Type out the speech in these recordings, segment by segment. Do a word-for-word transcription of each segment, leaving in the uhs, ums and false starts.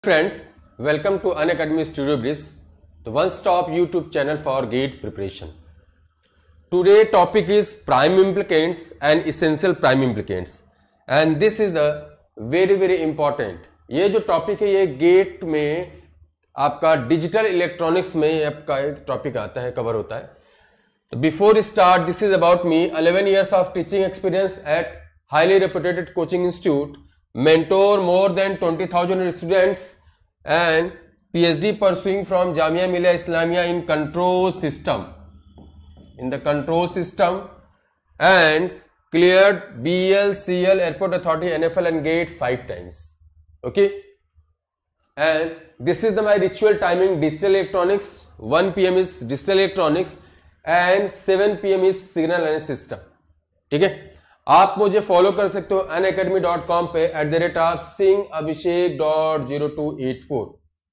Friends, welcome to Unacademy Studio Bliss, the one-stop YouTube channel for GATE preparation. Today topic is prime implicants and essential prime implicants, and this is the very very important. ये जो topic है ये gate में आपका digital electronics में आपका एक topic आता है, कवर होता है. Before start, this is about me. eleven years of teaching experience at highly reputed coaching institute. Mentor more than twenty thousand students and PhD pursuing from Jamia Millia Islamia in control system. In the control system and cleared B L, C L, Airport Authority, N F L and GATE five times. Okay. And this is the my ritual timing digital electronics. one P M is digital electronics and seven P M is signal and system. ठीक है. आप मुझे follow कर सकते हो Unacademy dot com पे at the rate of Singh Abhishek dot zero two eight four.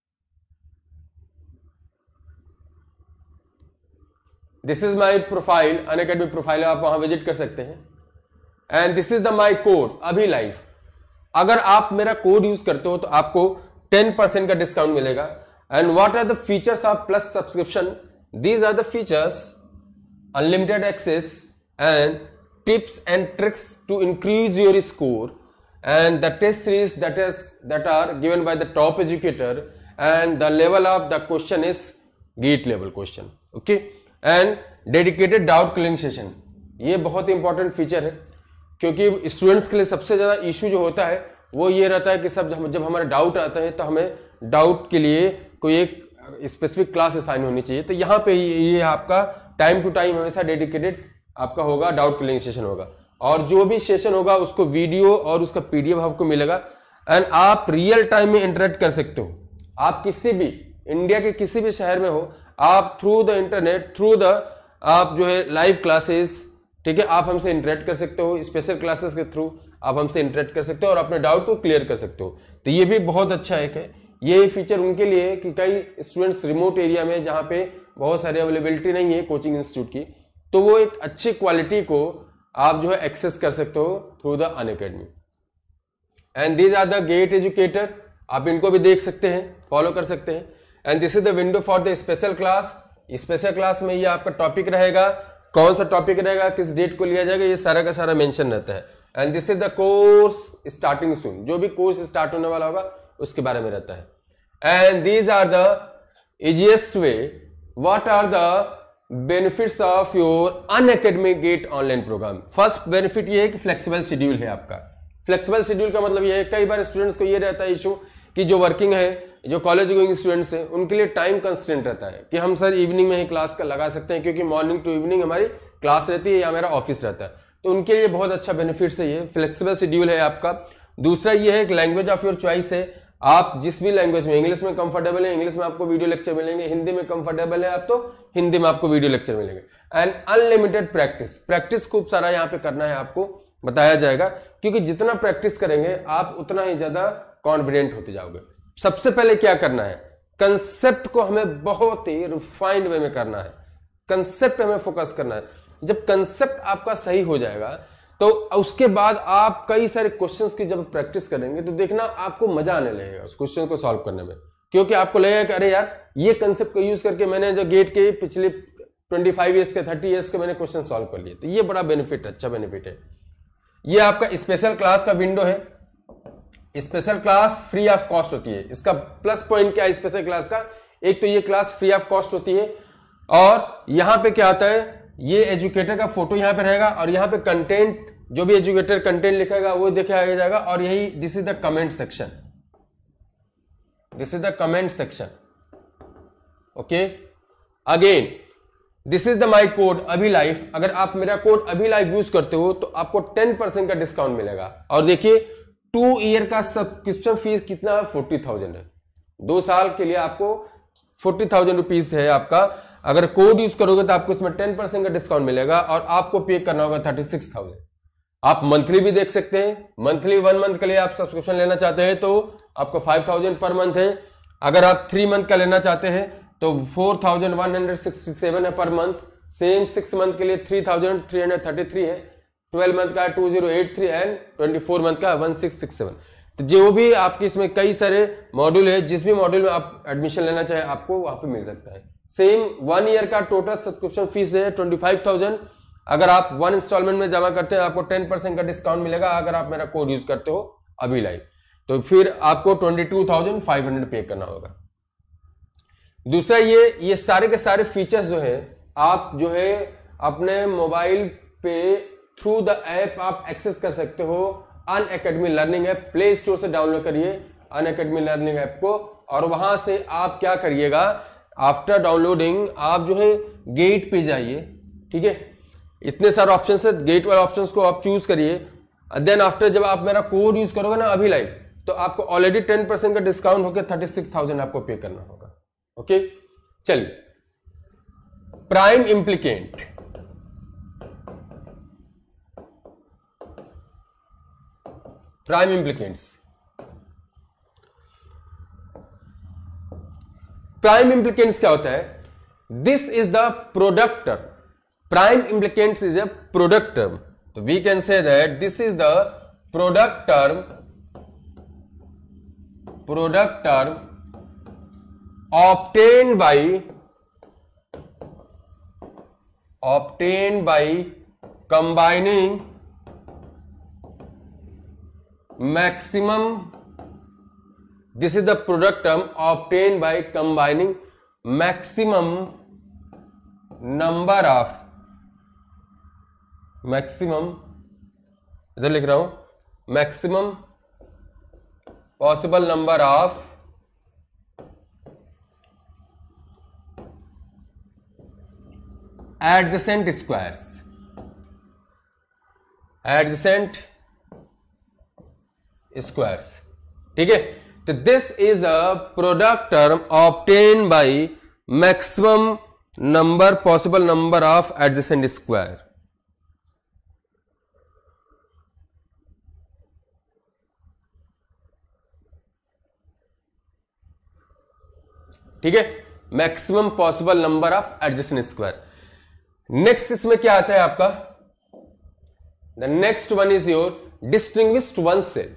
This is my profile, Unacademy profile, आप वहां विजिट कर सकते हैं. And this is the my code Abhi live. अगर आप मेरा कोड यूज करते हो तो आपको टेन परसेंट का डिस्काउंट मिलेगा. And what are the features of plus subscription? These are the features: unlimited access and tips and tricks to increase your score, and the test series that is that are given by the top educator, and the level of the question is GATE level question. Okay. and dedicated doubt clearing session. ये बहुत important feature है क्योंकि students के लिए सबसे ज्यादा issue जो होता है वो ये रहता है कि सब जब हमारा डाउट आता है तो हमें डाउट के लिए कोई एक स्पेसिफिक क्लास असाइन होनी चाहिए. तो यहाँ पे ये आपका टाइम टू टाइम हमेशा डेडिकेटेड आपका होगा, डाउट क्लियरिंग सेशन होगा, और जो भी सेशन होगा उसको वीडियो और उसका पीडीएफ आपको मिलेगा. एंड आप रियल टाइम में इंटरेक्ट कर सकते हो. आप किसी भी इंडिया के किसी भी शहर में हो, आप through the internet, through the आप जो है लाइव क्लासेस, ठीक है, आप हमसे इंटरेक्ट कर सकते हो. स्पेशल क्लासेस के थ्रू आप हमसे इंटरेक्ट कर सकते हो और अपने डाउट को क्लियर कर सकते हो. तो ये भी बहुत अच्छा एक है. ये फीचर उनके लिए कि कई स्टूडेंट्स रिमोट एरिया में जहाँ पे बहुत सारी अवेलेबिलिटी नहीं है कोचिंग इंस्टीट्यूट की, तो वो एक अच्छी क्वालिटी को आप जो है एक्सेस कर सकते हो through the Unacademy. And these are the GATE educator. आप इनको भी देख सकते हैं, फॉलो कर सकते हैं. And this is the window for the special class. Special class में ये आपका टॉपिक रहेगा, कौन सा टॉपिक रहेगा, किस डेट को लिया जाएगा, ये सारा का सारा मेंशन रहता है. And this is the course starting soon. जो भी कोर्स स्टार्ट होने वाला होगा उसके बारे में रहता है. And these are the easiest way. What are the benefits of your Unacademy GATE online program? First benefit ये है कि फ्लेक्सिबल शेड्यूल है आपका. फ्लेक्सिबल शेड्यूल का मतलब ये है, कई बार स्टूडेंट्स को ये रहता है इशू कि जो वर्किंग है, जो कॉलेज गोइंग स्टूडेंट्स हैं, उनके लिए टाइम कंस्ट्रेंट रहता है कि हम सर इवनिंग में ही क्लास का लगा सकते हैं क्योंकि मॉर्निंग टू इवनिंग हमारी क्लास रहती है या मेरा ऑफिस रहता है. तो उनके लिए बहुत अच्छा बेनिफिट्स है, ये फ्लेक्सिबल शेड्यूल है आपका. दूसरा ये है कि लैंग्वेज ऑफ योर चॉइस है. आप जिस भी लैंग्वेज में, इंग्लिश में कंफर्टेबल है इंग्लिश में आपको वीडियो लेक्चर मिलेंगे, हिंदी में कंफर्टेबल है आप तो हिंदी में आपको वीडियो लेक्चर मिलेंगे. And unlimited practice. प्रैक्टिस खूब सारा यहाँ पे करना है, आपको बताया जाएगा, क्योंकि जितना प्रैक्टिस करेंगे आप उतना ही ज्यादा कॉन्फिडेंट होते जाओगे. सबसे पहले क्या करना है, कंसेप्ट को हमें बहुत ही रिफाइंड वे में करना है. कंसेप्ट पे हमें फोकस करना है. जब कंसेप्ट आपका सही हो जाएगा तो उसके बाद आप कई सारे क्वेश्चंस की जब प्रैक्टिस करेंगे तो देखना आपको मजा आने लगेगा उस क्वेश्चन को सॉल्व करने में, क्योंकि आपको लगेगा कि अरे यार ये कंसेप्ट को यूज करके मैंने जो गेट के पिछले पच्चीस इयर्स के तीस इयर्स के मैंने क्वेश्चन सॉल्व कर लिए. तो ये बड़ा बेनिफिट, अच्छा बेनिफिट है. ये आपका स्पेशल क्लास का विंडो है. Special class free of cost होती है. इसका प्लस पॉइंट क्या है स्पेशल क्लास का? एक तो ये क्लास फ्री ऑफ कॉस्ट होती है, और यहां पे क्या आता है, ये एजुकेटर का फोटो यहां पे रहेगा, और यहां पे कंटेंट, जो भी एजुकेटर कंटेंट लिखेगा वो दिखाया जाएगा. और यही this is the comment section. This is the comment section. Okay. Again this is the my code Abhi live. अगर आप मेरा कोड अभी लाइव यूज करते हो तो आपको टेन परसेंट का डिस्काउंट मिलेगा. और देखिए टू ईयर का सब्सक्रिप्शन फीस कितना है, फोर्टी थाउजेंड है. दो साल के लिए आपको फोर्टी थाउजेंड रुपीज है आपका. अगर कोड यूज करोगे तो आपको इसमें टेन परसेंट का डिस्काउंट मिलेगा और आपको पे करना होगा थर्टी सिक्स थाउजेंड. आप मंथली भी देख सकते हैं. मंथली वन मंथ के लिए आप सब्सक्रिप्शन लेना चाहते हैं तो आपको फाइव थाउजेंड पर मंथ है. अगर आप थ्री मंथ का लेना चाहते हैं तो four thousand one hundred sixty seven है per month. Same six month के लिए three thousand three hundred thirty three है. ट्वेल्व मंथ का two zero eight three and twenty four month का वन सिक्स सिक्स सेवन. तो जो भी आपके इसमें कई सारे मॉड्यूल है, जिस भी मॉड्यूल में आप एडमिशन लेना चाहे आपको वहां पे मिल सकता है। सेम वन ईयर का टोटल सब्सक्रिप्शन फीस है ट्वेंटी फाइव थाउजेंड। अगर आप वन इंस्टॉलमेंट में जमा करते हैं आपको टेन परसेंट का डिस्काउंट मिलेगा। अगर आप मेरा कोड यूज करते हो अभी लाइव, तो फिर आपको twenty two thousand five hundred pay करना होगा। दूसरा ये ये सारे के सारे फीचर्स जो है आप जो है अपने मोबाइल पे थ्रू द ऐप आप एक्सेस कर सकते हो। Unacademy learning app play store से डाउनलोड करिए अनअकैडमी लर्निंग ऐप को, और वहां से आप क्या करिएगा, आफ्टर डाउनलोडिंग आप जो है गेट पे जाइए। ठीक है, इतने सारे ऑप्शन है, गेट वाले ऑप्शन को आप चूज करिए। देन आफ्टर जब आप मेरा कोड यूज करोगे ना अभी लाइव, तो आपको ऑलरेडी टेन परसेंट का डिस्काउंट होकर थर्टी सिक्स थाउजेंड आपको पे करना होगा। ओके, चलिए prime implicant. Prime implicants, prime implicants क्या होता है? This is the product term. Prime implicants is a product term, तो we can say that this is the product term, product term obtained by obtained by combining maximum this is the product term obtained by combining maximum number of maximum इधर लिख रहा हूं maximum possible number of adjacent squares, adjacent squares। ठीक है, तो this is the product term obtained by maximum number possible number of adjacent square। ठीक है, maximum possible number of adjacent square. Next इसमें क्या आता है आपका? The next one is your distinguished one cell.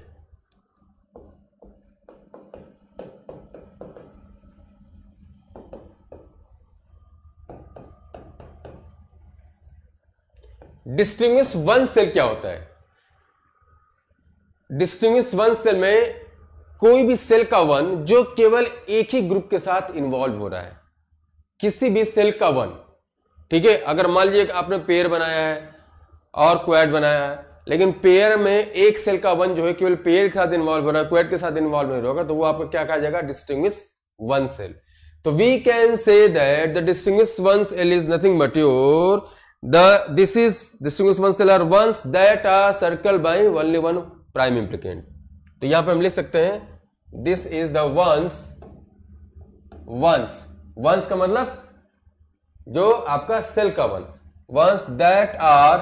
Distinguished one cell क्या होता है? डिस्टिंग्विश्ड वन सेल में कोई भी सेल का वन जो केवल एक ही ग्रुप के साथ इन्वॉल्व हो रहा है, किसी भी सेल का वन। ठीक है, अगर मान लीजिए कि आपने पेयर बनाया है और क्वाड बनाया है, लेकिन पेयर में एक सेल का वन जो है केवल पेयर के साथ इन्वॉल्व हो रहा है, क्वाड के साथ इन्वॉल्व नहीं होगा, तो वो आपको क्या कहा जाएगा? Distinguished one cell. तो we can say that the distinguished one cell is nothing but your the this is distinguished one cell are ones that are circle by only one prime implicant. तो यहां पे हम लिख सकते हैं this is the ones, ones ones का मतलब जो आपका सेल का one, ones that are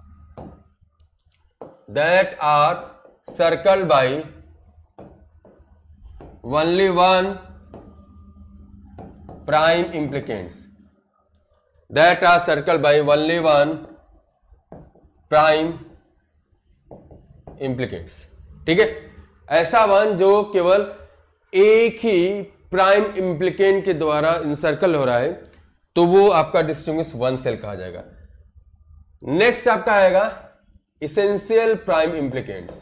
that are circle by only one prime implicants, that are circle by only one prime implicants. ठीक है, ऐसा वन जो केवल एक ही प्राइम इम्प्लीकेंट के द्वारा इंसर्कल हो रहा है, तो वो आपका डिस्टिंग्विश्ड वन सेल कहा जाएगा। नेक्स्ट आपका आएगा essential prime implicants.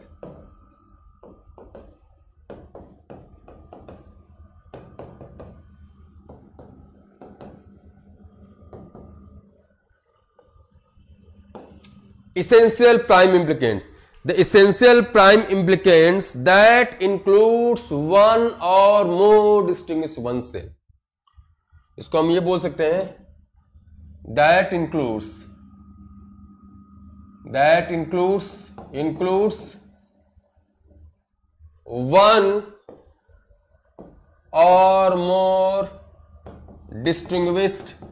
essential prime implicants, the essential prime implicants that includes one or more distinguished one cell, इसको हम ये बोल सकते हैं that includes that includes includes one or more distinguished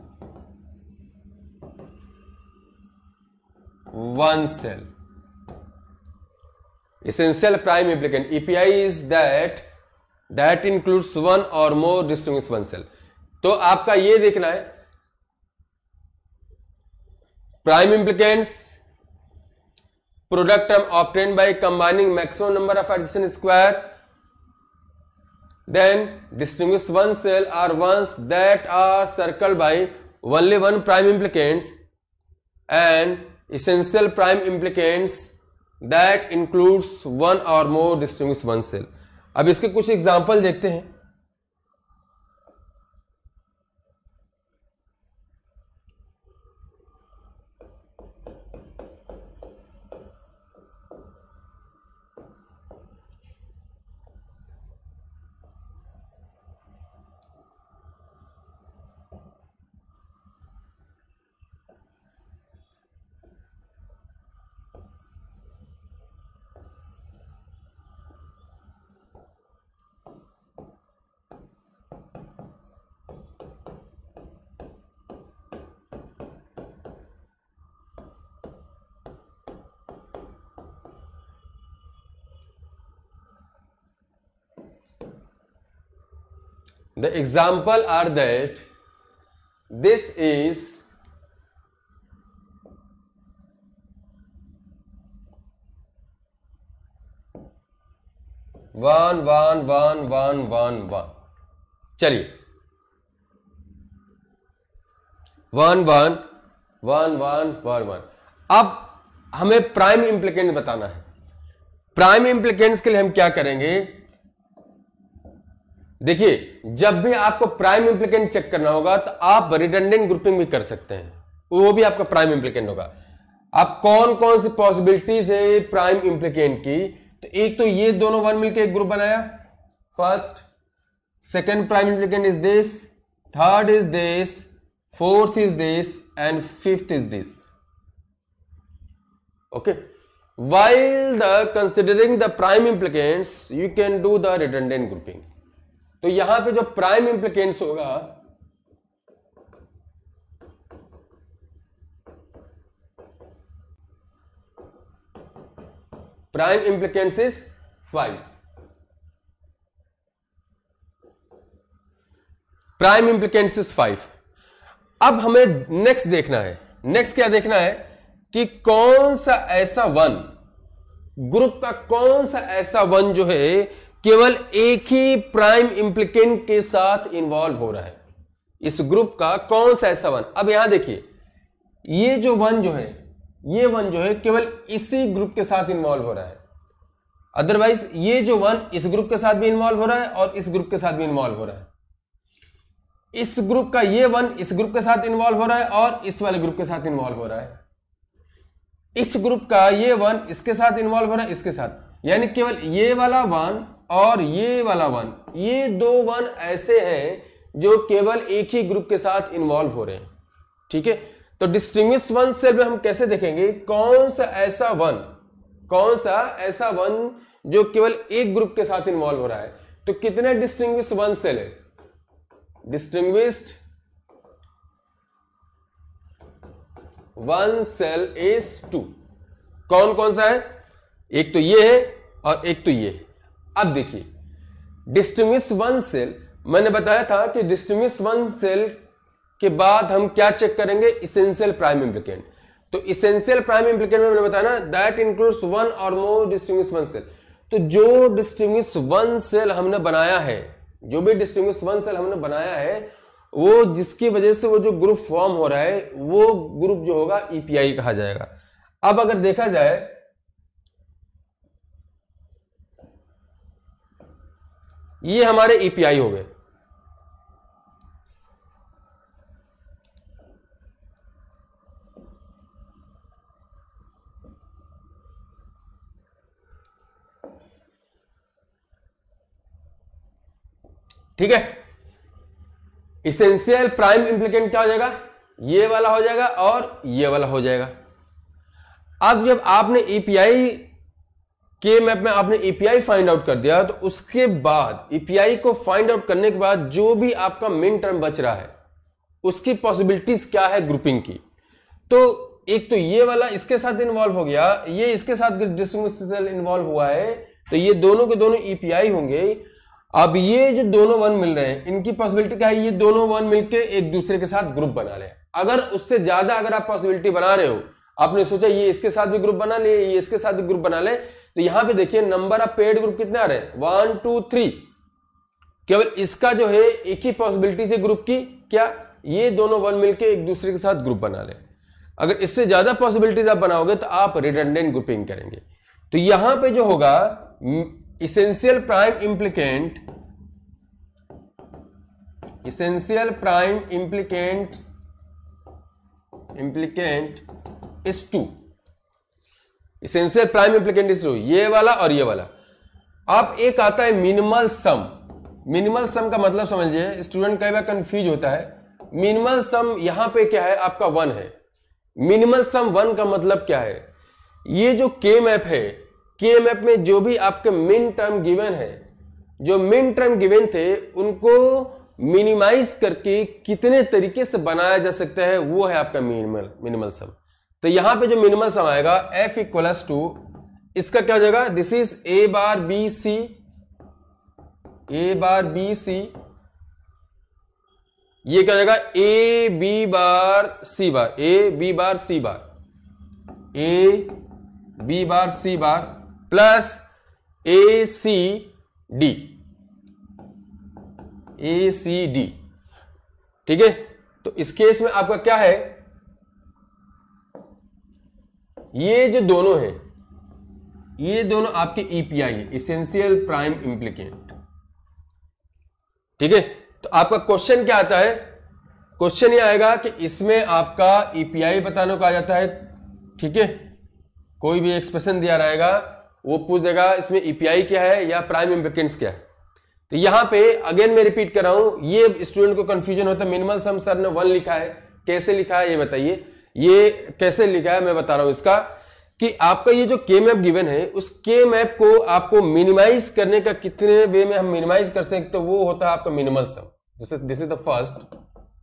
one cell. Essential prime implicant E P I is that that includes one or more distinguished one cell. तो आपका ये देखना है prime implicants product term obtained by combining maximum number of adjacent square. Then distinguish one cell are ones that are circled by only one prime implicants and essential prime implicants that includes one or more distinguished one cell. अब इसके कुछ example देखते हैं. The example are that this is one one one one one one. चलिए one one one one one one. अब हमें prime इंप्लीकेंट बताना है. प्राइम इंप्लीकेंट्स के लिए हम क्या करेंगे? देखिए, जब भी आपको प्राइम इंप्लीकेंट चेक करना होगा तो आप रिडंडेंट ग्रुपिंग भी कर सकते हैं, वो भी आपका प्राइम इंप्लीकेंट होगा. अब कौन कौन सी पॉसिबिलिटीज है प्राइम इंप्लीकेंट की? तो एक तो ये दोनों वन मिलकर एक ग्रुप बनाया, first. Second prime implicant is this, third is this, fourth is this and fifth is this. Okay. while the considering the prime implicants you can do the redundant grouping. तो यहां पे जो prime implicants होगा prime implicants is five. Prime implicants is five. अब हमें next देखना है. Next क्या देखना है कि कौन सा ऐसा वन, ग्रुप का कौन सा ऐसा वन जो है केवल एक ही प्राइम इंप्लीकेंट के साथ इन्वॉल्व हो रहा है. इस ग्रुप का कौन सा ऐसा वन. अब यहां देखिए, ये जो वन जो है, ये वन जो है केवल इसी ग्रुप के साथ इन्वॉल्व हो रहा है. अदरवाइज ये जो वन इस ग्रुप के साथ भी इन्वॉल्व हो रहा है और इस ग्रुप के साथ भी इन्वॉल्व हो रहा है. इस ग्रुप का ये वन इस ग्रुप के साथ इन्वॉल्व हो रहा है और इस वाले ग्रुप के साथ इन्वॉल्व हो रहा है. इस ग्रुप का ये वन इसके साथ इन्वॉल्व हो रहा है, इसके साथ. यानी केवल ये वाला वन और ये वाला वन, ये दो वन ऐसे हैं जो केवल एक ही ग्रुप के साथ इन्वॉल्व हो रहे हैं. ठीक है. तो डिस्टिंग्विश वन सेल में हम कैसे देखेंगे कौन सा ऐसा वन, कौन सा ऐसा वन जो केवल एक ग्रुप के साथ इन्वॉल्व हो रहा है. तो कितने डिस्टिंग्विश वन सेल है? Distinguished one cell is two. कौन कौन सा है? एक तो ये है और एक तो ये है. अब देखिए, डिस्टिंग्विश वन सेल, मैंने बताया था कि डिस्टिंग्विश वन सेल के बाद हम क्या चेक करेंगे? Essential prime implicant. तो इसेंशियल प्राइम इंप्लीकेंट में मैंने बताया ना, दैट इंक्लूड्स वन और मोर डिस्टिंग्विश वन सेल. तो जो डिस्टिंग्विश वन सेल हमने बनाया है, जो भी डिस्टिंग्विश वन सेल हमने बनाया है, वो जिसकी वजह से वो जो ग्रुप फॉर्म हो रहा है, वो ग्रुप जो होगा ईपीआई कहा जाएगा. अब अगर देखा जाए, ये हमारे ईपीआई हो गए. ठीक है. इसेंशियल प्राइम इंप्लीकेंट क्या हो जाएगा? ये वाला हो जाएगा और ये वाला हो जाएगा. अब जब आपने ईपीआई के मैप में आपने ईपीआई फाइंड आउट कर दिया, तो उसके बाद ईपीआई को फाइंड आउट करने के बाद जो भी आपका मिन टर्म बच रहा है, उसकी पॉसिबिलिटीज क्या है ग्रुपिंग की? तो एक तो ये वाला इसके साथ इन्वॉल्व हो गया, ये इसके साथ डिस्टिंग्विश सेल इन्वॉल्व हुआ है, तो ये दोनों के दोनों ईपीआई होंगे. अब ये जो दोनों वन मिल रहे हैं, इनकी पॉसिबिलिटी क्या है? ये दोनों वन मिलके एक दूसरे के साथ ग्रुप बना ले. अगर उससे ज्यादा अगर आप पॉसिबिलिटी बना रहे हो, आपने सोचा ये इसके साथ भी ग्रुप बना ले, ये इसके साथ भी ग्रुप बना ले, तो यहां पे देखिए नंबर ऑफ पेयर्ड ग्रुप कितने आ रहे हैं, वन टू थ्री। केवल इसका जो है एक ही पॉसिबिलिटी से ग्रुप की, क्या ये दोनों वन मिलके एक दूसरे के साथ ग्रुप बना ले। अगर इससे ज्यादा पॉसिबिलिटीज आप बनाओगे तो आप रिडंडेंट ग्रुपिंग करेंगे। तो यहां पे जो होगा essential prime implicant, essential prime implicant implicant is two, essential prime implicant is two, ये वाला और ये वाला। अब एक आता है मिनिमल सम। मिनिमल सम का मतलब समझिए, स्टूडेंट कई बार कंफ्यूज होता है। मिनिमल सम यहां पे क्या है, आपका वन है। मिनिमल सम वन का मतलब क्या है, ये जो के मैप है, के मैप में जो भी आपके मिन टर्म गिवन है, जो मिन टर्म गिवन थे उनको मिनिमाइज करके कितने तरीके से बनाया जा सकता है, वो है आपका मिनिमल मिनिमल सम। तो यहां पे जो मिनिमल सम आएगा एफ इक्वल्स टू, इसका क्या हो जाएगा, this is A bar B C, A bar B C, ये क्या हो जाएगा A B bar C bar, A B bar C bar, A B bar C bar plus A C D, A C D. ठीक है, तो इस case में आपका क्या है, ये जो दोनों है, ये दोनों आपके ईपीआई है, इसेंशियल प्राइम इम्प्लीकेंट। ठीक है, तो आपका क्वेश्चन क्या आता है, क्वेश्चन ये आएगा कि इसमें आपका ईपीआई बताने को आ जाता है। ठीक है, कोई भी एक्सप्रेशन दिया रहेगा वो पूछ देगा इसमें ईपीआई क्या है या प्राइम इम्प्लीकेंट्स क्या है। तो यहां पे अगेन मैं रिपीट कर रहा हूं, ये स्टूडेंट को कंफ्यूजन होता है। मिनिमल सम सर ने वन लिखा है, कैसे लिखा है ये बताइए, ये कैसे लिखा है मैं बता रहा हूं इसका, कि आपका ये जो के मैप गिवन है, उस के मैप को आपको मिनिमाइज करने का कितने वे में हम मिनिमाइज कर सकते हैं, तो वो होता है आपका minimal sum. This is the first,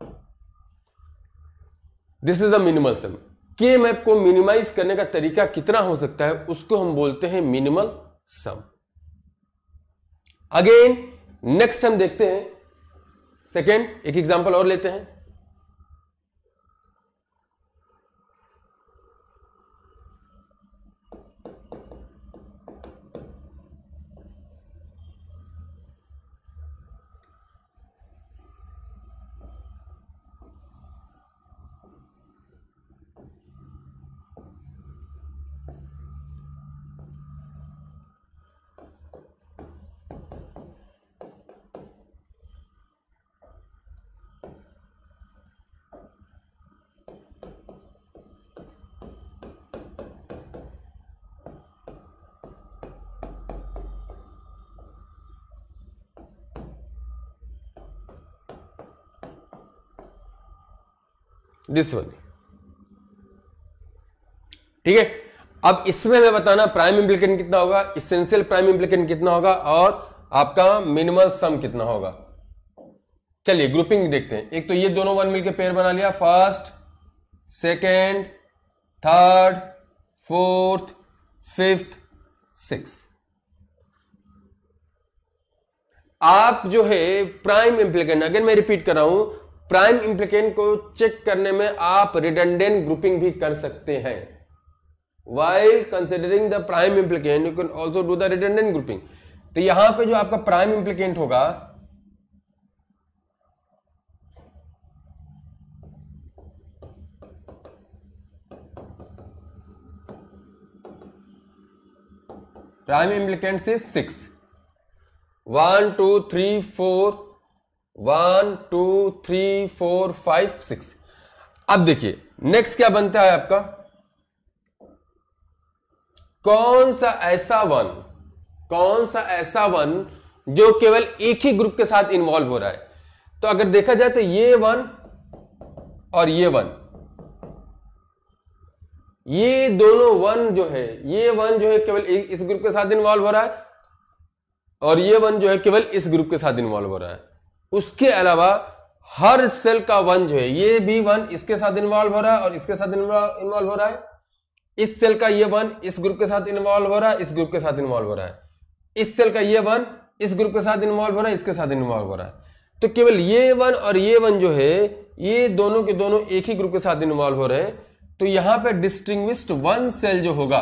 this is the minimal sum. के मैप को मिनिमाइज करने का तरीका कितना हो सकता है, उसको हम बोलते हैं मिनिमल सम। अगेन नेक्स्ट हम देखते हैं सेकेंड, एक एग्जांपल और लेते हैं। This one. ठीक है, अब इसमें मैं बताना प्राइम इम्प्लीकेंट कितना होगा, इसेंशियल प्राइम इम्प्लीकेंट कितना होगा और आपका मिनिमल सम कितना होगा। चलिए ग्रुपिंग देखते हैं। एक तो ये दोनों वन मिलकर पेयर बना लिया, first, second, third, fourth, fifth, six. आप जो है प्राइम इम्प्लीकेंट, अगर मैं रिपीट कर रहा हूं, प्राइम इम्प्लीकेंट को चेक करने में आप रिडंडेंट ग्रुपिंग भी कर सकते हैं। While considering the prime implicant you can also do the redundant grouping. तो यहां पे जो आपका प्राइम इम्प्लीकेंट होगा, prime implicant is six, one two three four, one two three four five six. अब देखिए नेक्स्ट क्या बनता है आपका, कौन सा ऐसा वन, कौन सा ऐसा वन जो केवल एक ही ग्रुप के साथ इन्वॉल्व हो रहा है। तो अगर देखा जाए तो ये वन और ये वन, ये दोनों वन जो है, ये वन जो है केवल इस ग्रुप के साथ इन्वॉल्व हो रहा है और ये वन जो है केवल इस ग्रुप के साथ इन्वॉल्व हो रहा है। उसके अलावा हर सेल का वन जो है, ये भी वन इसके साथ इन्वॉल्व हो रहा है और इसके साथ इन्वॉल्व हो रहा है। इस सेल का ये वन इस ग्रुप के साथ इन्वॉल्व हो रहा है, इस ग्रुप के साथ इन्वॉल्व हो रहा है। इस सेल का ये वन इस ग्रुप के साथ इन्वॉल्व हो रहा है, इसके साथ इन्वॉल्व हो रहा है। तो केवल ये वन और ये वन जो है, ये दोनों के दोनों एक ही ग्रुप के साथ इन्वॉल्व हो रहे हैं। तो यहां पे डिस्टिंग्विश्ड वन सेल जो होगा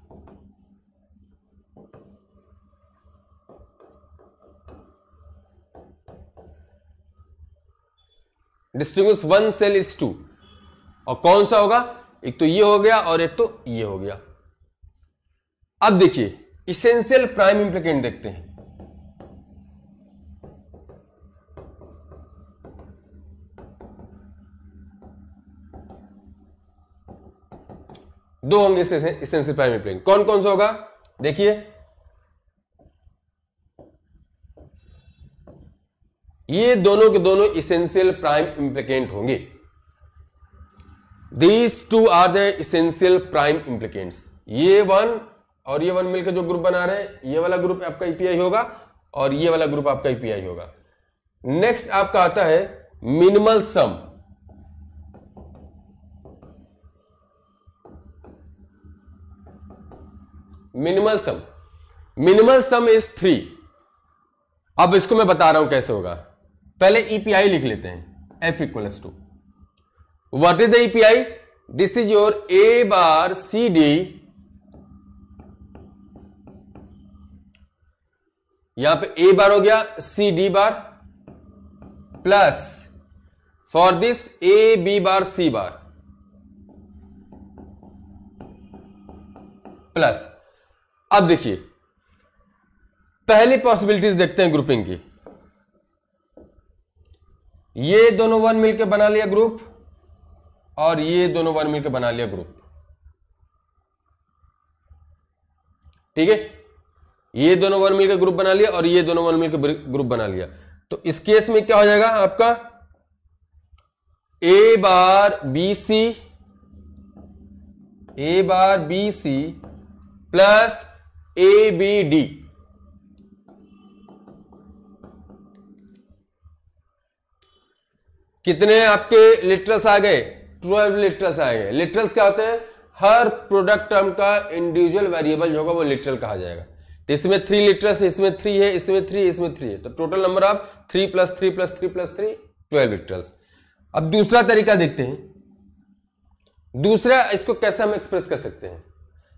distinguish one cell is two, और कौन सा होगा, एक तो ये हो गया और एक तो ये हो गया। अब देखिए इसेंशियल प्राइम इंप्लीकेंट देखते हैं। दो होंगे इसेंशियल प्राइम इंप्लीकेंट, कौन कौन सा होगा देखिए, ये दोनों के दोनों इसेंशियल प्राइम इंप्लीकेंट होंगे। These two are the essential prime implicants. ये वन और ये वन मिलकर जो ग्रुप बना रहे हैं, ये वाला ग्रुप आपका ईपीआई होगा और ये वाला ग्रुप आपका ईपीआई होगा। नेक्स्ट आपका आता है minimal sum. Minimal sum, minimal sum is three. अब इसको मैं बता रहा हूं कैसे होगा। पहले ईपीआई लिख लेते हैं, F equals to what is the EPI, this is your A bar C D, यहां पे ए बार हो गया, C D bar plus for this A B bar C bar plus. अब देखिए पहली पॉसिबिलिटीज देखते हैं ग्रुपिंग की। ये दोनों वन मिलकर बना लिया ग्रुप और ये दोनों वन मिलकर बना लिया ग्रुप, ठीक है। ये दोनों वन मिलकर ग्रुप बना लिया और ये दोनों वन मिलकर ग्रुप बना लिया। तो इस केस में क्या हो जाएगा आपका, A bar B C, A bar B C plus A B D, कितने आपके लिटरल्स आ गए, ट्वेल्व लिटरल्स आ गए। लिटरल्स क्या होते हैं, हर प्रोडक्ट टर्म का इंडिविजुअल वेरिएबल जो होगा वो लिटरल कहा जाएगा। तो इसमें थ्री लिटरल्स है, इसमें थ्री है, इसमें थ्री है, इसमें थ्री है, तो total number of three plus three plus three plus three twelve literals. अब दूसरा तरीका देखते हैं। दूसरा इसको कैसे हम एक्सप्रेस कर सकते हैं,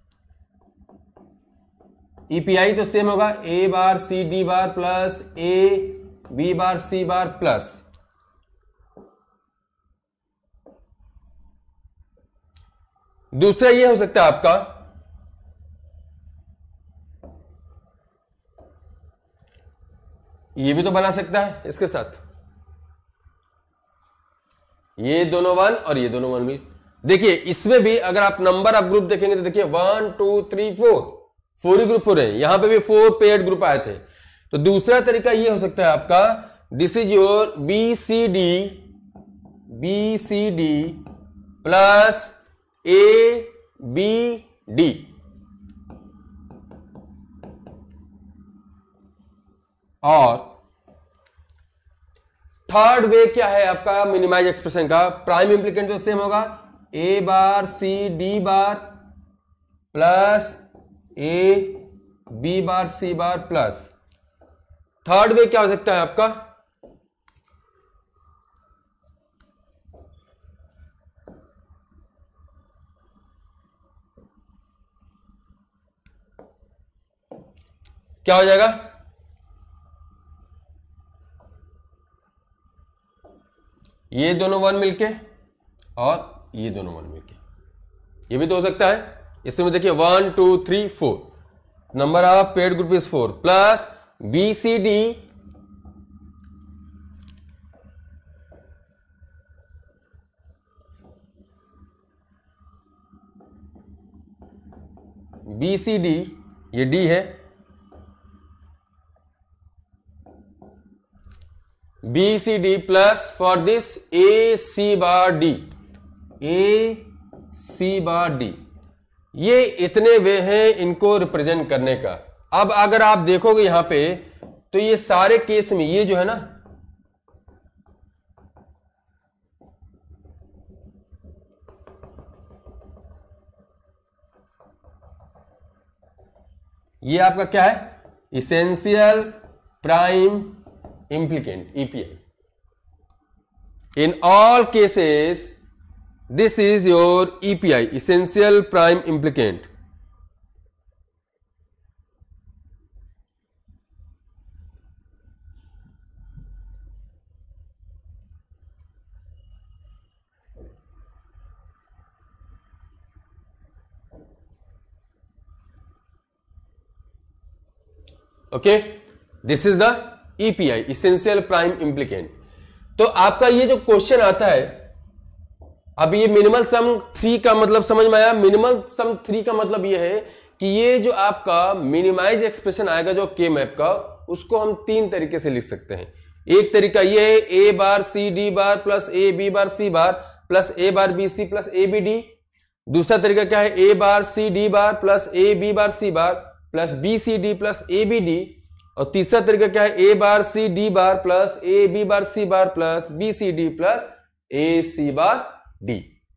ईपीआई तो सेम होगा, A bar C D bar plus A B bar C bar plus दूसरा ये हो सकता है आपका ये भी तो बना सकता है इसके साथ, ये दोनों वन और ये दोनों वन मिल। देखिए इसमें भी अगर आप नंबर ऑफ ग्रुप देखेंगे तो देखिए one two three four, four ही ग्रुप हो रहे हैं, यहां पे भी फोर पेयर्ड ग्रुप आए थे। तो दूसरा तरीका ये हो सकता है आपका, this is your B C D, B C D plus A B D, और थर्ड वे क्या है आपका मिनिमाइज एक्सप्रेशन का, प्राइम इंप्लीकेंट तो सेम होगा, A bar C D bar plus A B bar C bar plus. Third way क्या हो सकता है आपका, क्या हो जाएगा, ये दोनों वन मिलके और ये दोनों वन मिलके, ये भी तो हो सकता है। इसमें देखिए one two three four, number of paired group is four plus B C D B C D, ये डी है, B C D plus for this A C bar D, A C bar D. ये इतने वे हैं इनको represent करने का। अब अगर आप देखोगे यहां पे तो ये सारे केस में ये जो है ना, ये आपका क्या है, essential prime implicant E P I. In all cases this is your EPI, essential prime implicant. Okay, this is the EPI, essential prime implicant. तो आपका ये जो क्वेश्चन आता है, अब ये मिनिमल सम थ्री का मतलब समझ में आया। मिनिमल सम थ्री का मतलब ये है कि ये जो आपका मिनिमाइज एक्सप्रेशन आएगा जो के मैप का, उसको हम तीन तरीके से लिख सकते हैं। एक तरीका ये है A bar C D bar plus A B bar C bar plus A bar B C plus A B D. दूसरा तरीका क्या है, A bar C D bar plus A B bar C bar plus B C D plus A B D. और तीसरा तरीका क्या है, A bar C D bar plus A B bar C bar plus B C D plus A C bar D.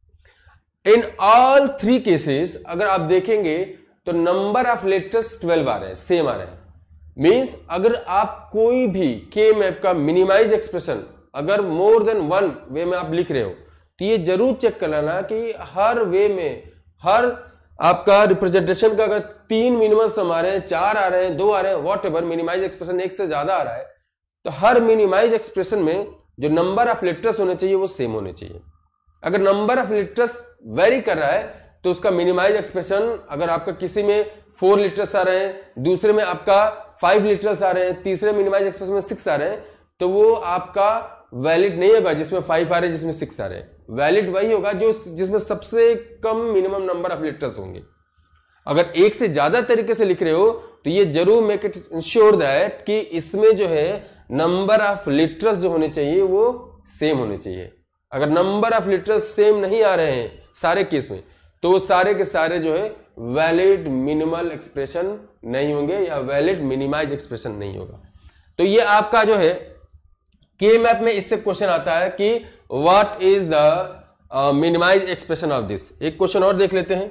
In all three cases अगर आप देखेंगे तो number of letters twelve आ रहे हैं, सेम आ रहे हैं। मींस अगर आप कोई भी के मैप का मिनिमाइज एक्सप्रेशन अगर मोर देन वन वे में आप लिख रहे हो, तो ये जरूर चेक कर लेना कि हर वे में, हर आपका रिप्रेजेंटेशन का अगर तीन मिनिमल सम आ रहे हैं, चार आ रहे हैं, दो आ रहे हैं, वॉट एवर, मिनिमाइज एक्सप्रेशन एक से ज्यादा आ रहा है, तो हर मिनिमाइज एक्सप्रेशन में जो नंबर ऑफ लेटर्स होने चाहिए वो सेम होने चाहिए। अगर नंबर ऑफ लेटर्स वेरी कर रहा है तो उसका मिनिमाइज एक्सप्रेशन, अगर आपका किसी में फोर लीटर्स आ रहे हैं, दूसरे में आपका फाइव लीटर्स आ रहे हैं, तीसरे मिनिमाइज एक्सप्रेशन में सिक्स आ रहे हैं, तो वो आपका वैलिड नहीं होगा जिसमें फाइव आ रहे हैं, जिसमें सिक्स आ रहे हैं। वैलिड वही होगा जो जिसमें सबसे कम मिनिमम नंबर ऑफ लीटर्स होंगे। अगर एक से ज्यादा तरीके से लिख रहे हो तो ये जरूर मेक इट इंश्योर दैट कि इसमें जो है नंबर ऑफ लीटर्स जो होने चाहिए वो सेम होने चाहिए। अगर नंबर ऑफ लीटर्स सेम नहीं आ रहे हैं सारे केस में, तो सारे के सारे जो है वैलिड मिनिमल एक्सप्रेशन नहीं होंगे या वैलिड मिनिमाइज एक्सप्रेशन नहीं होगा। तो ये आपका जो है के मैप में इससे क्वेश्चन आता है कि what is the minimize expression of this. एक क्वेश्चन और देख लेते हैं।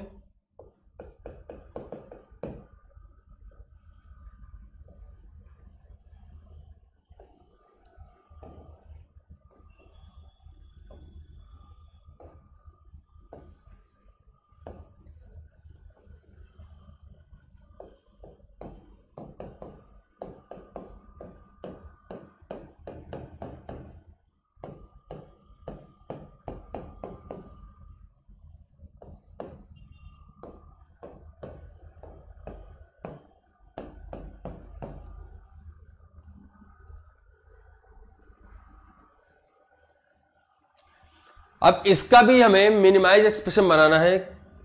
अब इसका भी हमें मिनिमाइज एक्सप्रेशन बनाना है,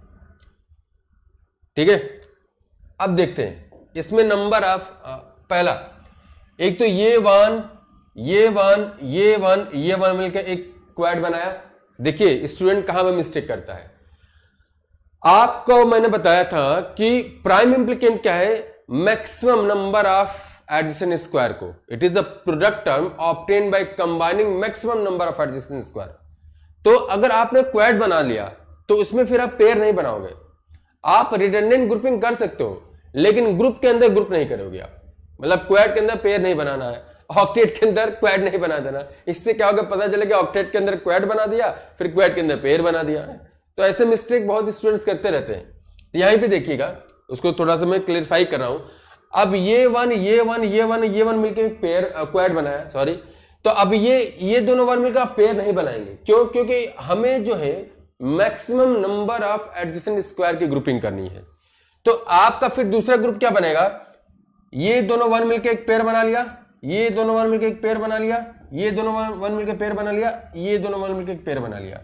ठीक है। अब देखते हैं इसमें नंबर ऑफ, पहला एक तो ये वन ये वन ये वन ये वन मिलकर एक क्वाड बनाया। देखिए स्टूडेंट कहां पर मिस्टेक करता है। आपको मैंने बताया था कि प्राइम इम्प्लीकेंट क्या है, maximum number of adjacent square को, it is the product term obtained by combining maximum number of adjacent square. तो अगर आपने क्वाड बना लिया तो उसमें फिर आप पेयर नहीं बनाओगे। आप रिडंडेंट ग्रुपिंग कर सकते हो लेकिन ग्रुप के अंदर ग्रुप नहीं करोगे आप, मतलब क्वाड के अंदर पेयर नहीं बनाना है, ऑक्टेट के अंदर क्वाड नहीं बना देना। इससे क्या होगा, पता चलेगा ऑक्टेट के अंदर क्वाड बना दिया, फिर क्वाड के अंदर पेयर बना दिया। तो ऐसे मिस्टेक बहुत स्टूडेंट्स करते रहते हैं। तो यहीं पे देखिएगा, उसको थोड़ा सा मैं क्लियरफाई कर रहा हूं। अब ये वन ये वन ये वन ये वन मिलकर एक पेयर क्वाड बनाया, सॉरी। तो अब ये ये दोनों वन मिलकर आप पेयर नहीं बनाएंगे, क्यों? क्योंकि हमें जो है maximum number of adjacent square की ग्रुपिंग करनी है। तो आपका फिर दूसरा ग्रुप क्या बनेगा, ये दोनों वन मिलकर एक पेयर बना लिया, ये दोनों वन मिलकर एक पेयर बना लिया, ये दोनों वन, वन मिलकर पेयर बना लिया, ये दोनों वन मिलकर एक पेयर बना लिया,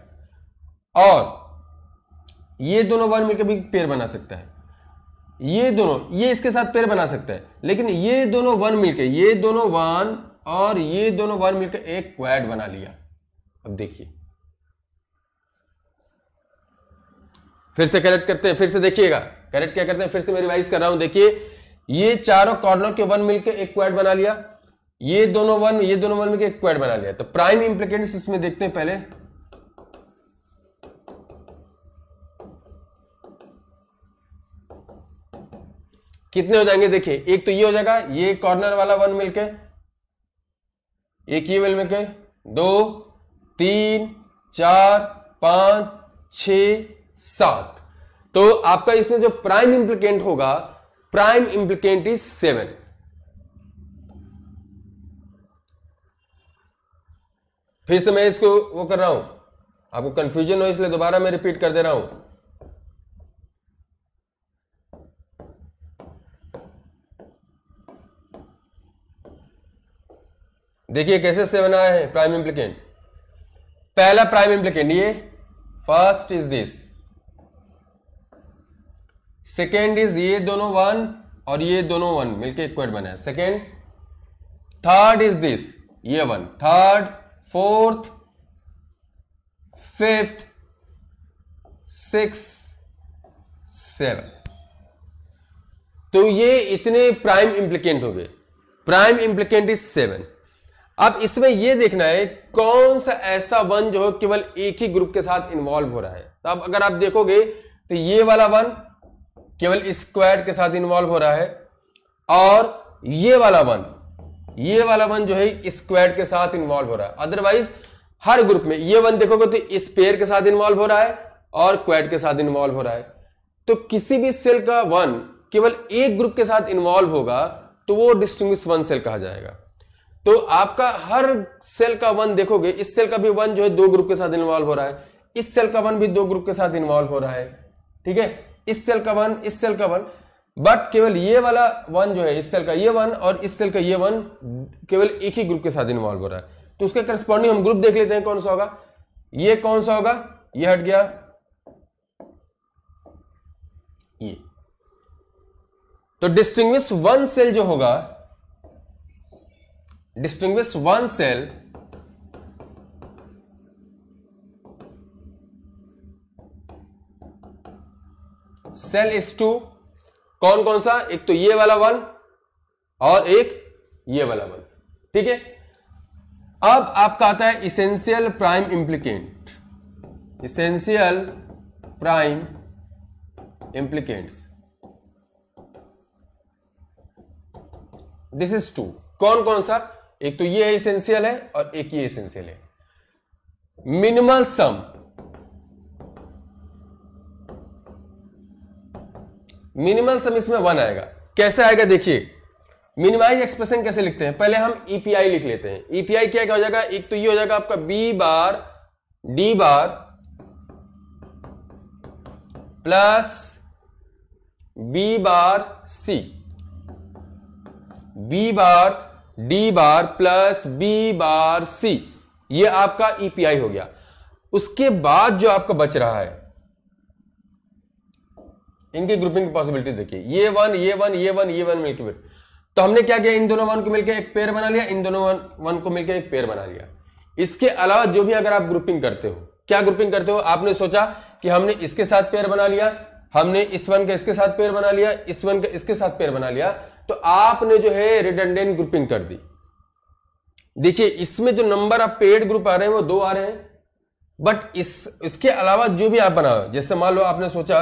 और ये दोनों वन मिलकर भी पेयर बना सकता है। ये दोनों ये इसके साथ पेयर बना सकता है, लेकिन ये दोनों वन मिलकर, ये दोनों वन और ये दोनों वन मिलकर एक क्वाड बना लिया। अब देखिए फिर से करेक्ट करते हैं, फिर से देखिएगा करेक्ट क्या करते हैं, फिर से मैं रिवाइज कर रहा हूं। देखिए ये चारों कॉर्नर के वन मिलकर एक क्वाड बना लिया, ये दोनों वन ये दोनों वन मिलकर एक क्वाड बना लिया। तो प्राइम इंप्लीकेंट्स इसमें देखते हैं पहले। कितने हो जाएंगे, देखिए एक तो ये हो जाएगा, ये कॉर्नर वाला वन मिलके, एक ये मिल मिलके, दो तीन चार पांच छ, सात। तो आपका इसमें जो प्राइम इंप्लीकेंट होगा, प्राइम इंप्लीकेंट इज सेवन। फिर से मैं इसको वो कर रहा हूं, आपको कंफ्यूजन हो इसलिए दोबारा मैं रिपीट कर दे रहा हूं। देखिए कैसे सेवन आया है प्राइम इंप्लीकेंट। पहला प्राइम इंप्लीकेंट ये, first is this, second is ये दोनों वन और ये दोनों वन मिलके इक्वेट बना है, सेकेंड। थर्ड इज दिस, ये one, third, fourth, fifth, six, seven. तो ये इतने प्राइम इंप्लीकेंट हो गए। Prime implicant is seven. अब इसमें यह देखना है कौन सा ऐसा वन जो है केवल एक ही ग्रुप के साथ इन्वॉल्व हो रहा है। तो अब अगर आप देखोगे तो ये वाला वन केवल स्क्वाड के साथ इन्वॉल्व हो रहा है, और ये वाला वन, ये वाला वन जो है स्क्वाड के साथ इन्वॉल्व हो रहा है। अदरवाइज हर ग्रुप में ये वन देखोगे तो इस पेयर के साथ इन्वॉल्व हो रहा है और क्वाड के साथ इन्वॉल्व हो रहा है। तो किसी भी सेल का वन केवल एक ग्रुप के साथ इन्वॉल्व होगा तो वो डिस्टिंग्विश वन सेल कहा जाएगा। तो आपका हर सेल का वन देखोगे, इस सेल का भी वन जो है दो ग्रुप के साथ इन्वॉल्व हो रहा है, इस सेल का वन भी दो ग्रुप के साथ इन्वॉल्व हो रहा है, ठीक है। इस सेल का वन, इस सेल का वन, बट केवल ये वाला वन जो है, इस सेल का ये वन और इस सेल का ये वन केवल एक ही ग्रुप के साथ इन्वॉल्व हो रहा है। तो उसके करस्पॉन्डिंग हम ग्रुप देख लेते हैं कौन सा होगा। ये कौन सा होगा, ये हट गया, ये। तो डिस्टिंग्विश वन सेल जो होगा, distinguish one cell cell is two, कौन कौन सा, एक तो ये वाला वन और एक ये वाला वन, ठीक है। अब आपका आता है essential prime implicant, essential prime implicants, this is two. कौन कौन सा, एक तो ये इसेंशियल है और एक ये इसेंशियल है। मिनिमल सम, मिनिमल सम इसमें वन आएगा। कैसे आएगा देखिए, मिनिमाइज एक्सप्रेशन कैसे लिखते हैं, पहले हम ईपीआई लिख लेते हैं। ईपीआई क्या क्या हो जाएगा, एक तो ये हो जाएगा आपका B bar D bar plus B bar C, B bar D bar plus B bar C, ये आपका ईपीआई हो गया। उसके बाद जो आपका बच रहा है, इनकी ग्रुपिंग की पॉसिबिलिटी देखिए, ये वन ये वन ये वन ये वन मिलकर, तो हमने क्या किया, इन दोनों वन को मिलकर एक पेयर बना लिया, इन दोनों वन, वन को मिलकर एक पेयर बना लिया। इसके अलावा जो भी अगर आप ग्रुपिंग करते हो, क्या ग्रुपिंग करते हो, आपने सोचा कि हमने इसके साथ पेयर बना लिया, हमने इस वन का इसके साथ पेयर बना लिया, इस वन का इसके साथ पेयर बना लिया, तो आपने जो है रिडंडेंट ग्रुपिंग कर दी। देखिए इसमें जो नंबर ऑफ पेयर्ड ग्रुप आ रहे हैं वो दो आ रहे हैं, बट इस इसके अलावा जो भी आप बनाओ, जैसे मान लो आपने सोचा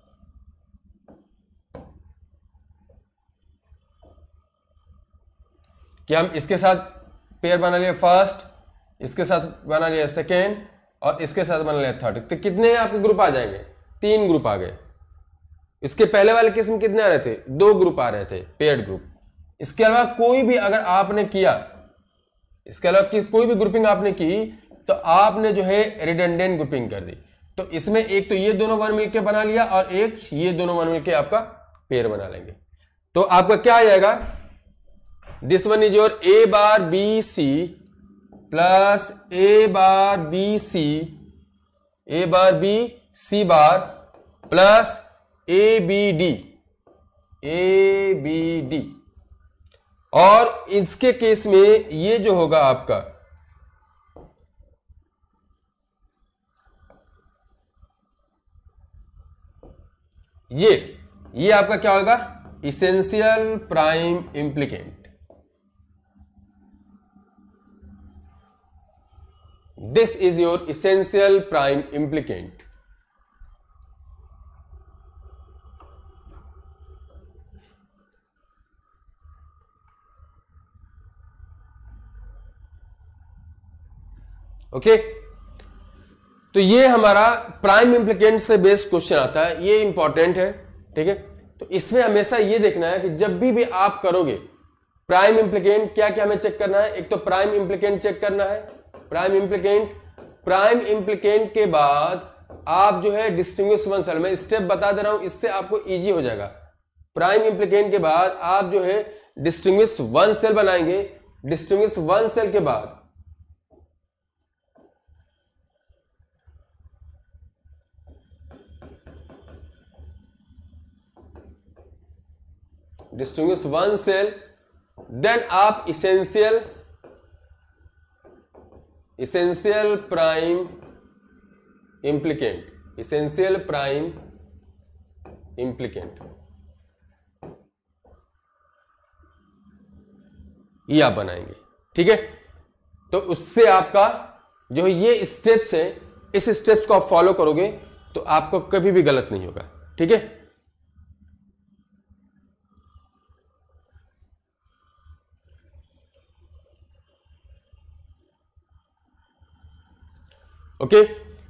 कि हम इसके साथ पेयर बना लिया फर्स्ट, इसके साथ बना लिया सेकेंड और इसके साथ बना लिया थर्ड, तो कितने आपके ग्रुप आ जाएंगे, तीन ग्रुप आ गए। इसके पहले वाले केस में कितने आ रहे थे, दो ग्रुप आ रहे थे पेयर्ड ग्रुप। इसके अलावा कोई भी अगर आपने किया, इसके अलावा कोई भी ग्रुपिंग आपने की तो आपने जो है रिडंडेंट ग्रुपिंग कर दी। तो इसमें एक तो ये दोनों वन मिलकर बना लिया और एक ये दोनों वन मिलकर आपका पेयर बना लेंगे। तो आपका क्या आ जाएगा, this one is your A bar B C plus A bar B C, A bar B C bar plus A B D, A B D. और इसके केस में ये जो होगा आपका, ये ये आपका क्या होगा, essential prime implicant. This is your essential prime implicant. Okay okay? तो ये हमारा प्राइम इम्प्लीकेंट से बेस्ड क्वेश्चन आता है, ये इंपॉर्टेंट है, ठीक है। तो इसमें हमेशा ये देखना है कि जब भी भी आप करोगे प्राइम इम्प्लीकेंट, क्या क्या हमें चेक करना है। एक तो प्राइम इम्प्लीकेंट चेक करना है, प्राइम इम्प्लीकेंट। प्राइम इम्प्लीकेंट के बाद आप जो है डिस्टिंग्विश वन सेल, मैं स्टेप बता दे रहा हूं, इससे आपको इजी हो जाएगा। प्राइम इम्प्लीकेंट के बाद आप जो है डिस्टिंग्विश वन सेल बनाएंगे। डिस्टिंग्विश वन सेल के बाद डिस्टिंग्विश वन सेल, देन आप essential essential prime implicant, essential prime implicant, ये आप बनाएंगे, ठीक है। तो उससे आपका जो ये स्टेप्स है, इस स्टेप्स को आप फॉलो करोगे तो आपको कभी भी गलत नहीं होगा, ठीक है। ओके,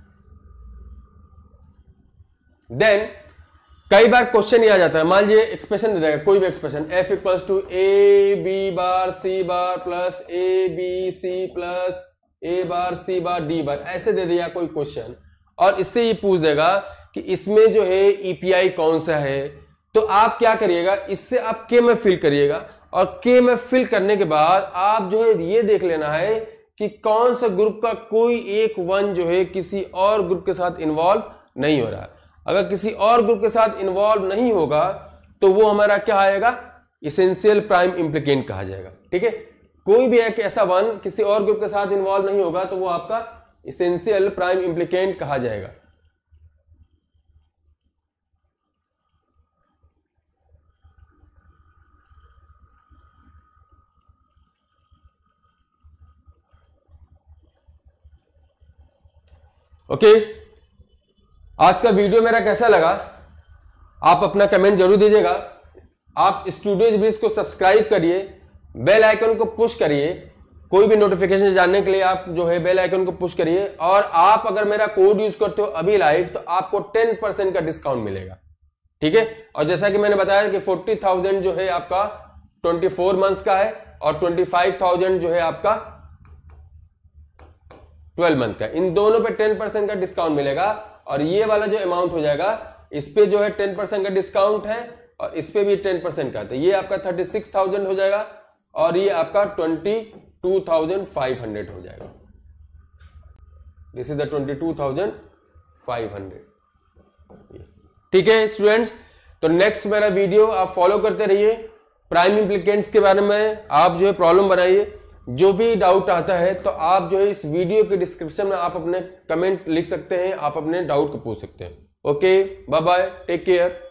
देन कई बार क्वेश्चन ये आ जाता है, मान लीजिए एक्सप्रेशन दे देगा, कोई भी expression f equals to A B bar C bar plus A B C plus A bar C bar D bar, ऐसे दे दिया कोई क्वेश्चन, और इससे ये पूछ देगा कि इसमें जो है ईपीआई कौन सा है। तो आप क्या करिएगा, इससे आप के में फिल करिएगा, और के में फिल करने के बाद आप जो है ये देख लेना है कि कौन सा ग्रुप का कोई एक वन जो है किसी और ग्रुप के साथ इन्वॉल्व नहीं हो रहा है। अगर किसी और ग्रुप के साथ इन्वॉल्व नहीं होगा तो वो हमारा क्या आएगा, इसेंशियल प्राइम इम्प्लीकेंट कहा जाएगा, ठीक है। कोई भी एक ऐसा वन किसी और ग्रुप के साथ इन्वॉल्व नहीं होगा तो वो आपका इसेंशियल प्राइम इम्प्लीकेंट कहा जाएगा। ओके okay, आज का वीडियो मेरा कैसा लगा आप अपना कमेंट जरूर दीजिएगा। आप स्टूडियो ब्रिज को सब्सक्राइब करिए, बेल आइकन को पुश करिए, कोई भी नोटिफिकेशन जानने के लिए आप जो है बेल आइकन को पुश करिए। और आप अगर मेरा कोड यूज करते हो अभी लाइव तो आपको टेन परसेंट का डिस्काउंट मिलेगा, ठीक है। और जैसा कि मैंने बताया कि फोर्टी थाउजेंड जो है आपका ट्वेंटी फोर मंथ्स का है और ट्वेंटी फाइव थाउजेंड जो है आपका ट्वेल्व मंथ का, इन दोनों पे टेन परसेंट का डिस्काउंट मिलेगा। और ये वाला जो अमाउंट हो जाएगा इस पे जो है टेन परसेंट का डिस्काउंट है और इस पे भी टेन परसेंट का, तो ये आपका थर्टी सिक्स थाउजेंड हो जाएगा और ये आपका twenty two thousand five hundred हो जाएगा। This is the twenty two thousand five hundred, ठीक है स्टूडेंट्स। तो नेक्स्ट मेरा वीडियो आप फॉलो करते रहिए, प्राइम इम्प्लीकेंट्स के बारे में आप जो है प्रॉब्लम बनाइए। जो भी डाउट आता है तो आप जो है इस वीडियो के डिस्क्रिप्शन में आप अपने कमेंट लिख सकते हैं, आप अपने डाउट को पूछ सकते हैं। Okay, bye bye, take care.